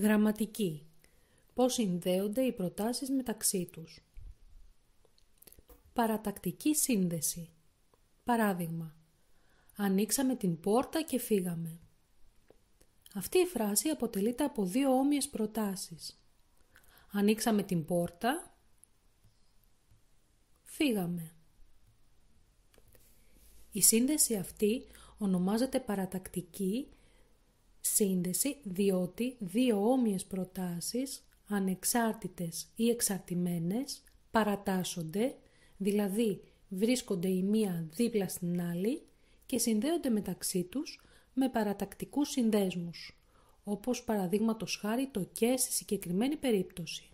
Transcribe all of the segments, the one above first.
Γραμματική. Πώς συνδέονται οι προτάσεις μεταξύ τους. Παρατακτική σύνδεση. Παράδειγμα. Ανοίξαμε την πόρτα και φύγαμε. Αυτή η φράση αποτελείται από δύο όμοιες προτάσεις. Ανοίξαμε την πόρτα, φύγαμε. Η σύνδεση αυτή ονομάζεται παρατακτική σύνδεση διότι δύο όμοιες προτάσεις, ανεξάρτητες ή εξαρτημένες, παρατάσσονται, δηλαδή βρίσκονται η μία δίπλα στην άλλη και συνδέονται μεταξύ τους με παρατακτικούς συνδέσμους, όπως παραδείγματος χάρη το «και» στη συγκεκριμένη περίπτωση.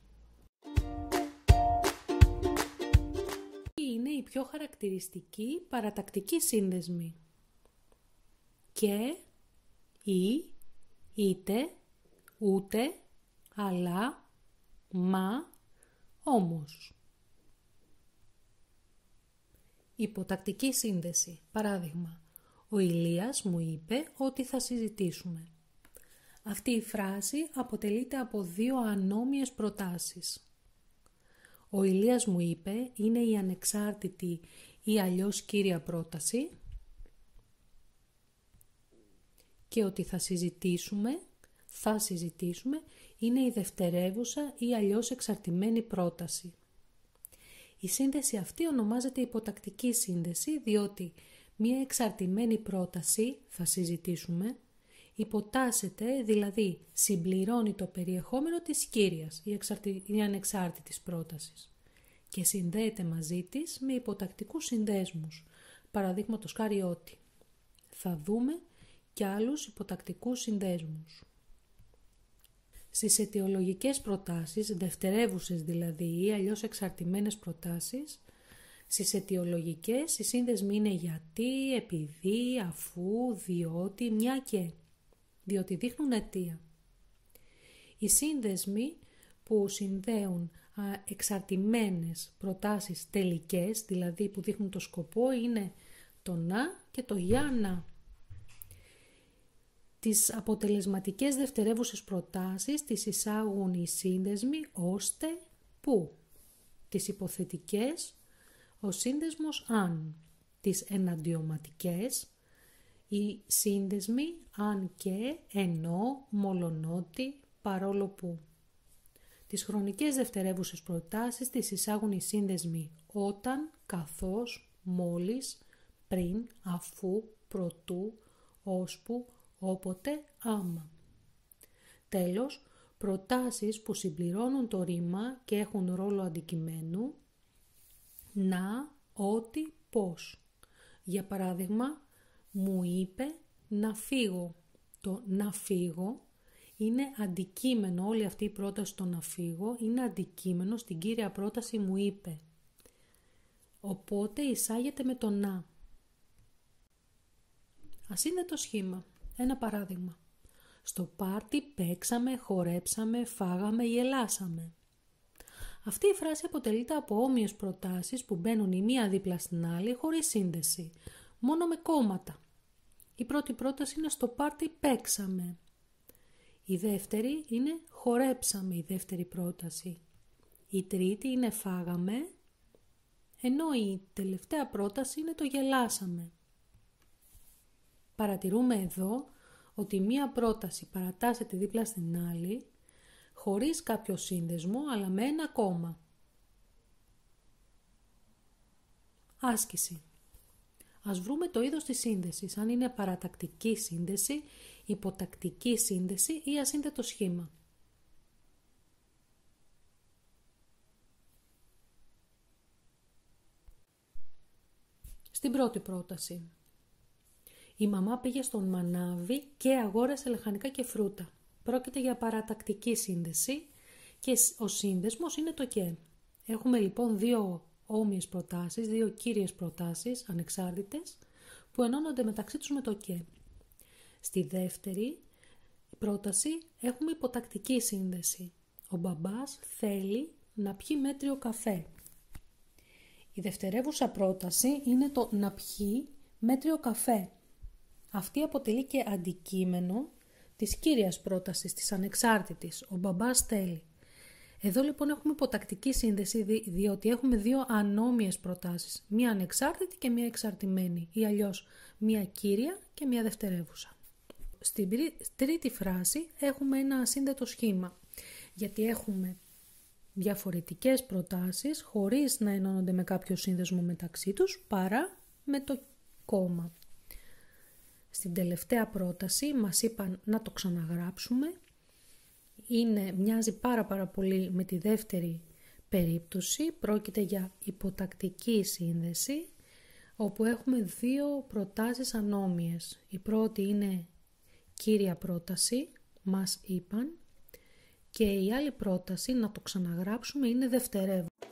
Είναι οι πιο χαρακτηριστικοί παρατακτικοί σύνδεσμοι. Και, ή, είτε, ούτε, αλλά, μα, όμως. Υποτακτική σύνδεση. Παράδειγμα. Ο Ηλίας μου είπε ότι θα συζητήσουμε. Αυτή η φράση αποτελείται από δύο ανώμοιες προτάσεις. Ο Ηλίας μου είπε είναι η ανεξάρτητη ή αλλιώς κύρια πρόταση και ότι θα συζητήσουμε είναι η δευτερεύουσα ή αλλιώς εξαρτημένη πρόταση. Η σύνδεση αυτή ονομάζεται υποτακτική σύνδεση διότι μία εξαρτημένη πρόταση, θα συζητήσουμε, υποτάσσεται, δηλαδή συμπληρώνει το περιεχόμενο της κύριας ή ανεξάρτητης πρότασης και συνδέεται μαζί της με υποτακτικούς συνδέσμους, παραδείγματος χάρη ότι. Θα δούμε και άλλους υποτακτικούς συνδέσμους. Στις αιτιολογικές προτάσεις, δευτερεύουσες δηλαδή ή αλλιώς εξαρτημένες προτάσεις, στις αιτιολογικές οι σύνδεσμοι είναι γιατί, επειδή, αφού, διότι, μια και, διότι δείχνουν αιτία. Οι σύνδεσμοι που συνδέουν εξαρτημένες προτάσεις τελικές, δηλαδή που δείχνουν το σκοπό, είναι το να και το για να. Τις αποτελεσματικές δευτερεύουσες προτάσεις τις εισάγουν οι σύνδεσμοι ώστε που. Τις υποθετικές, ο σύνδεσμος αν. Τις εναντιωματικές, οι σύνδεσμοι αν και, ενώ, μολονότι, παρόλο που. Τις χρονικές δευτερεύουσες προτάσεις τις εισάγουν οι σύνδεσμοι όταν, καθώς, μόλις, πριν, αφού, προτού, ώσπου, όποτε, άμα. Τέλος, προτάσεις που συμπληρώνουν το ρήμα και έχουν ρόλο αντικειμένου, να, ότι, πώς. Για παράδειγμα, μου είπε να φύγω. Το να φύγω είναι αντικείμενο, όλη αυτή η πρόταση το να φύγω είναι αντικείμενο στην κύρια πρόταση μου είπε. Οπότε εισάγεται με το να. Ασύνδετο σχήμα. Ένα παράδειγμα. Στο πάρτι παίξαμε, χορέψαμε, φάγαμε, γελάσαμε. Αυτή η φράση αποτελείται από όμοιες προτάσεις που μπαίνουν η μία δίπλα στην άλλη χωρίς σύνδεση, μόνο με κόμματα. Η πρώτη πρόταση είναι στο πάρτι παίξαμε. Η δεύτερη είναι χορέψαμε, η δεύτερη πρόταση. Η τρίτη είναι φάγαμε, ενώ η τελευταία πρόταση είναι το γελάσαμε. Παρατηρούμε εδώ ότι μία πρόταση παρατάσσεται δίπλα στην άλλη, χωρίς κάποιο σύνδεσμο, αλλά με ένα κόμμα. Άσκηση. Ας βρούμε το είδος της σύνδεσης, αν είναι παρατακτική σύνδεση, υποτακτική σύνδεση ή ασύνδετο σχήμα. Στην πρώτη πρόταση. Η μαμά πήγε στον μανάβη και αγόρασε λαχανικά και φρούτα. Πρόκειται για παρατακτική σύνδεση και ο σύνδεσμος είναι το και. Έχουμε λοιπόν δύο όμοιες προτάσεις, δύο κύριες προτάσεις, ανεξάρτητες, που ενώνονται μεταξύ τους με το και. Στη δεύτερη πρόταση έχουμε υποτακτική σύνδεση. Ο μπαμπάς θέλει να πιει μέτριο καφέ. Η δευτερεύουσα πρόταση είναι το να πιει μέτριο καφέ. Αυτή αποτελεί και αντικείμενο της κύριας πρότασης, της ανεξάρτητης. Ο μπαμπάς θέλει. Εδώ λοιπόν έχουμε υποτακτική σύνδεση, διότι έχουμε δύο ανώμοιες προτάσεις. Μία ανεξάρτητη και μία εξαρτημένη, ή αλλιώς μία κύρια και μία δευτερεύουσα. Στην τρίτη φράση έχουμε ένα ασύνδετο σχήμα, γιατί έχουμε διαφορετικές προτάσεις χωρίς να ενώνονται με κάποιο σύνδεσμο μεταξύ τους, παρά με το κόμμα. Στην τελευταία πρόταση μας είπαν να το ξαναγράψουμε. Μοιάζει πάρα πολύ με τη δεύτερη περίπτωση. Πρόκειται για υποτακτική σύνδεση, όπου έχουμε δύο προτάσεις ανώμοιες. Η πρώτη είναι κύρια πρόταση, μας είπαν, και η άλλη πρόταση, να το ξαναγράψουμε, είναι δευτερεύουσα.